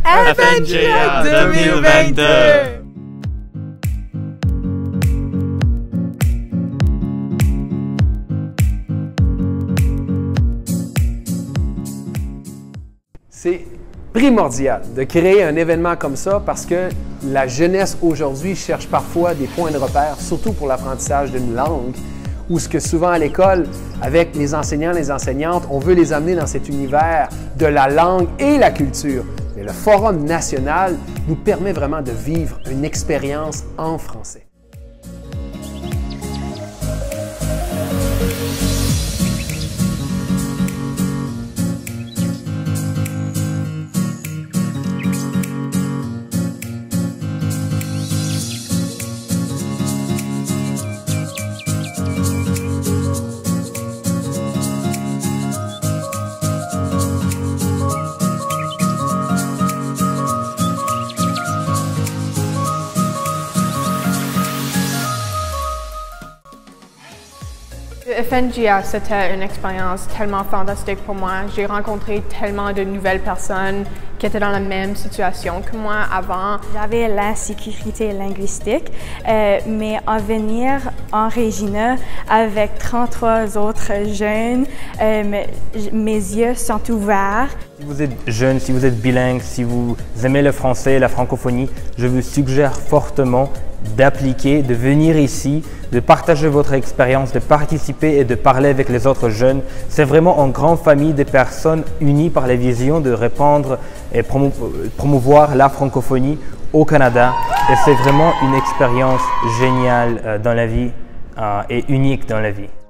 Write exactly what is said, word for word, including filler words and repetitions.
F N G A deux mille vingt-deux! C'est primordial de créer un événement comme ça parce que la jeunesse aujourd'hui cherche parfois des points de repère, surtout pour l'apprentissage d'une langue, où ce que souvent à l'école, avec les enseignants, les enseignantes, on veut les amener dans cet univers de la langue et la culture. Mais le Forum national nous permet vraiment de vivre une expérience en français. F N G A, c'était une expérience tellement fantastique pour moi. J'ai rencontré tellement de nouvelles personnes qui étaient dans la même situation que moi avant. J'avais l'insécurité linguistique, euh, mais en venir en Regina avec trente-trois autres jeunes, euh, mes yeux sont ouverts. Si vous êtes jeune, si vous êtes bilingue, si vous aimez le français et la francophonie, je vous suggère fortement d'appliquer, de venir ici, de partager votre expérience, de participer et de parler avec les autres jeunes. C'est vraiment une grande famille de personnes unies par la vision de répandre et promo promouvoir la francophonie au Canada. Et c'est vraiment une expérience géniale dans la vie euh, et unique dans la vie.